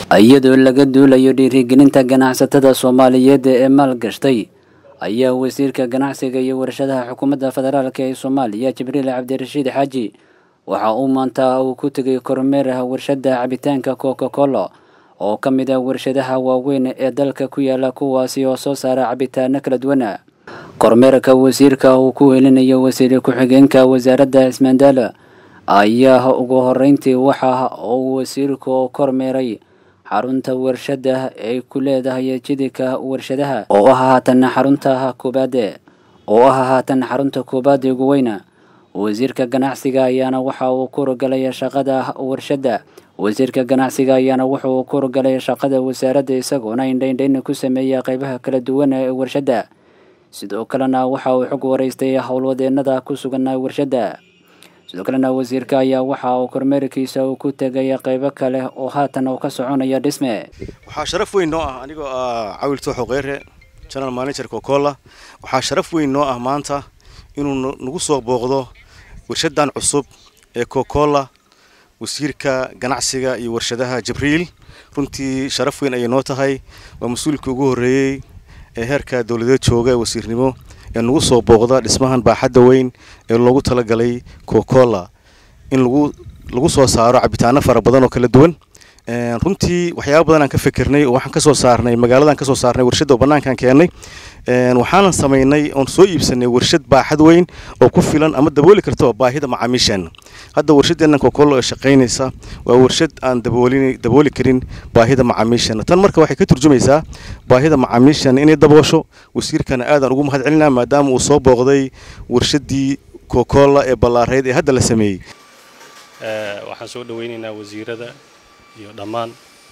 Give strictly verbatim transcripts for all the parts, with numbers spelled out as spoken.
iyadoo laga duulayo dhiirigelinta ganacsatada Soomaaliyeed ee maalgashtay ayaa wasiirka ganacsiga iyo warshadaha xukuumadda federaalka ee Soomaaliya Jibriil Cabdirashiid Xaaji waxa uu maanta uu ku tagay kormeeraha warshada cabitaanka Coca-Cola oo ka mid ah warshadaha waaweyn ee dalka ku yaala kuwaasi oo soo saara cabitaano kala duwan. kormeerka wasiirka uu ku helinayo wasiir ku-xigeenka wasaaradda Ismaandala ayaa ugu horeyntii waxa uu wasiirku kormeeray xarunta warshada ay ku leedahay jidka warshadaha oo ah haatan xarunta koobaad oo ah haatan xarunta koobaad ugu weyn. wasiirka ganacsiga ayaana waxa uu ku rogalay shaqada warshada wasiirka ganacsiga ayaana waxa uu ku rogalay shaqada wasaaradda isagoona indhayn ku sameeyay qaybaha kala duwan ee warshada. sidoo kalena waxa uu xog wareystay howlwadeenada ku sugan warshada. sidoo kalena wasiirka ayaa waxa uu kormeerkiisa uu ku tagay qaybo kale oo haatan uu ka soconaya dhisme. waxaa sharaf weyn noo ah anigoo ah Cawil Tooxo Qeyre General Manager Coca-Cola waxaa sharaf weyn noo ah maanta inuu nagu soo booqdo warshadan cusub ee Coca-Cola wasiirka ganacsiga iyo warshadaha Jibriil. runtii sharaf weyn ay noo tahay waa mas'uulka ugu horeeyay ee heerka dawladda jooga wasiirnimo ee nagu soo booqda dhismahan baaxadda weyn ee loogu talagalay Coca-Cola in lagu lagu soo saaro cabitaano fara badan oo kala duwan. ee runtii waxyaabo badan aan ka fikirnay oo waxaan ka soo saarnay magaaladan ka soo saarnay warshada banaankan keenay. ee waxaan sameynay oo soo iibsanay warshad baaxad weyn oo ku filan ama dabooli karto baahida macaamiishan. hadda warshadeena Coca-Cola ee shaqeynaysa waa warshad aan daboolin dabooli karin baahida macaamiishan. tan marka waxay ka turjumaysaa baahida macaamiishan inay daboosho. wasiirkana aad aan ugu mahadcelinaa maadaama uu soo booqday warshadii Coca-Cola ee ballaareed ee hadda la sameeyay. ee waxaan soo dhaweynaynaa wasiirada iyo dhammaan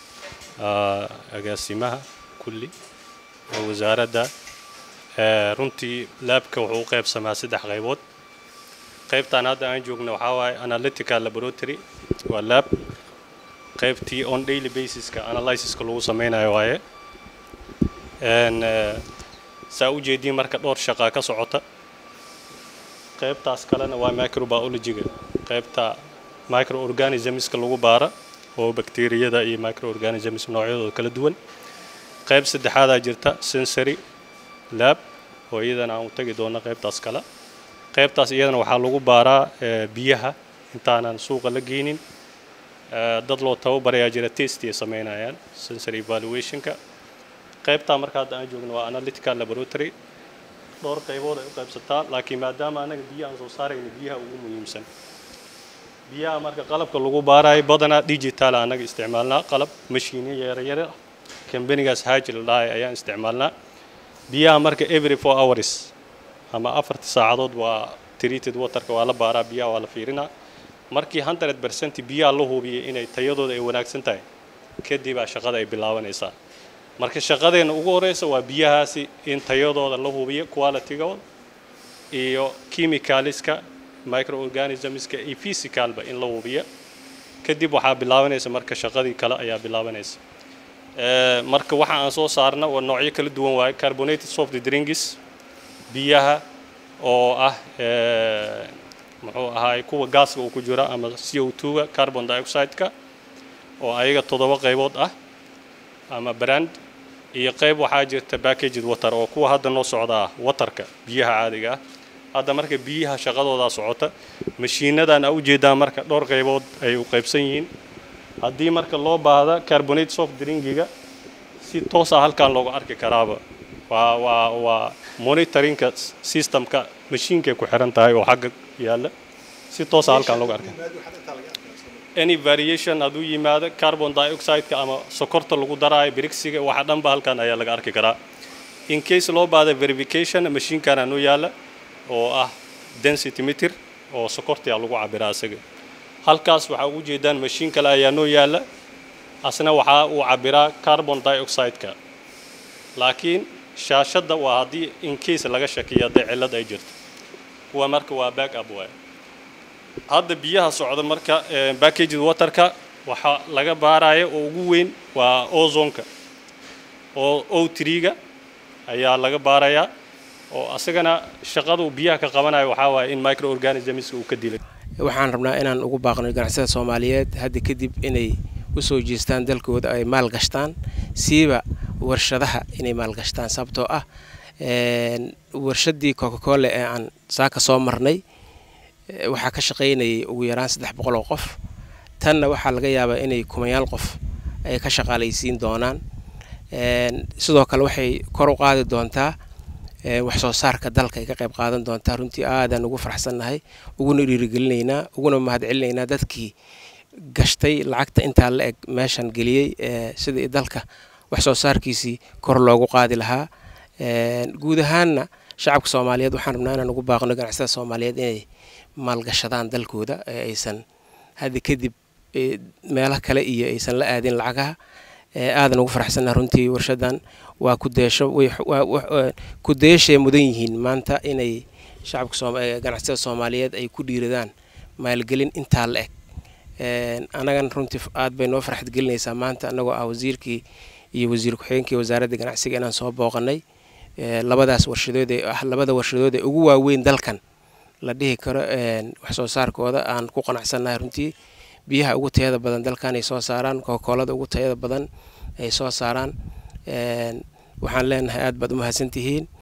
agaasimaha kulli wasaaradda. ee runtii laabka wuxuu u qaybsamaa saddex qaybood. qaybtan hadda aan joogno waxa waaye analytical laboratory waa lab qaybtii on daily basis ka analysis ka lagu sameynayo waaye. een saa u jeedin marka dhowr shaqo ka socota. qaybtaas kalena waa microbiology ga qaybta microorganisms ka lagu baara oo bakteeriyada iyo microorganisms noocyadooda kala duwan. qayb saddexaad ah jirta sensory lab oo iyadana aan u tagi doono qaybtaas kala. qaybtaas iyadana waxaa lagu baaraa biyaha intaanan suuqa la geenin. dad loo tababarayaa jira test ay sameynayaan sensory evaluation ka. qaybta marka hadda aan joogno waa analytical laboratory. dhowr qaybood ay u qaybsataa laakiin maadaama anaga biyaha aan soo saarayno biyaha ugu muhiimsan. biyaha marka qalabka lagu baarayo badana digital anaga isticmaalnaa qalab machine yar yar kambanigaas haajil lahay ayaan isticmaalnaa. biyaha marka every four hours ama afar saacadood waa treated water ka waa la baaraa biyaha waa la fiirinaa. markii one hundred percent biyaha la hubiyay inay tayadooda ay wanaagsan tahay kadib shaqada ay bilaabanaysaa. marka shaqadeena ugu horeysa waa biyahaasi in tayadooda la hubiyo quality-gooda iyo chemicalska microorganismska iyo physicalba in la hubiyo. kadib waxaa bilaabanaysa marka shaqadii kale ayaa bilaabanaysa. ee marka waxa aan soo saarna waa noocyo kala duwan waaye carbonated soft drinks biyaha oo ah ee muxuu ahaay kuwa gaaska uu ku jira ama C O two ga carbon dioxide ka oo ayaga toddoba qaybood ah ama brand iyo qayb waxaa jirta packaged water oo kuwa hadda noo socda waterka biyaha caadiga ah. hadda marka biyaha shaqadooda socota mashiinadan u jeedaan marka dhowr qaybood ay u qaybsan yihiin. haddii marka loo baahdo carbonated soft drinkiga si toos ah halkan loogu arki karaaba waa waa waa monitoring systemka mashiinka ku xiran tahay oo xagga yaala si toos ah halkan loogu arki. any variation adu yimaado carbon dioxide ka ama sokorta lagu daraayo birixiga waxa dhanba halkan ayaa laga arki karaa. in case loo baahdo verification mashiinkan aanu yaala oo ah density meter oo sokorta lagu cabiraa isaga. halkaas waxa ugu jeedaan mashiin kale ayaa noo yaala asna waxa uu cabiraa carbon dioxide ka. laakiin shaashada waa hadii in case laga shakiyo cilad ay jirto kuwa marka waa back up way. hadda biyaha socda marka packaged water ka waxa laga baarayo oo ugu weyn waa ozone ka oo O three ga ayaa laga baarayaa oo asagana shaqadu biyaha ka qabanayo waxa waaye in microorganisms uu ka dilay. waxaan rabnaa inaan ugu baaqno ganacsatada Soomaaliyeed hadda kadib inay usoo jeestaan dalkooda ay maal gashtaan siiba warshadaha inay maal gashtaan sababtoo ah warshadii Coca-Cola ee aan saaka soo marnay waxa ka shaqeynayay ugu yaraan saddex boqol oo qof tanna waxa laga yaabaa inay kumayaal qof ay ka shaqaalaysiin doonaan sidoo kale waxay kor u qaadi doontaa wax soo saarka dalka ay ka qayb qaadan doontaa runtii aadan ugu faraxsanahay uguna dhiirigelinaynaa uguna mahadcelinaynaa dadkii gashtay lacagta inta la eg meeshan galiyay sidii dalka wax soo saarkiisii kor loogu qaadi lahaa guud ahaanna shacabka Soomaaliyeed waxaan rabnaa inaan ugu baaqno ganacsatada Soomaaliyeed inay maalgashadaan dalkooda aysan hadda kadib meelaha kale iyo aysan la aadin lacagaha aadan ugu faraxsanahay runtii warshadan waa ku deesho way ku deeshay mudan yihiin maanta inay shacabka Soomaaliyeed ganacsatada Soomaaliyeed ay ku dhiiradaan maalgelin inta la eg anagan runtii aad bay noo farxad gelinaysaa maanta anagoo ah wasiirkii iyo wasiir ku-xigeenkii wasaaradda ganacsiga inaan soo booqanay labadaas warshadood ee ah labada warshadood ee ugu waaweyn dalkan la dhihi karo wax soo saarkooda aan ku qanacsanahay runtii biyaha ugu tayada badan dalkan ay soo saaraan Coca-Cola ugu tayada badan ay soo saaraan waxaan leenahay aad baad u mahadsantihiin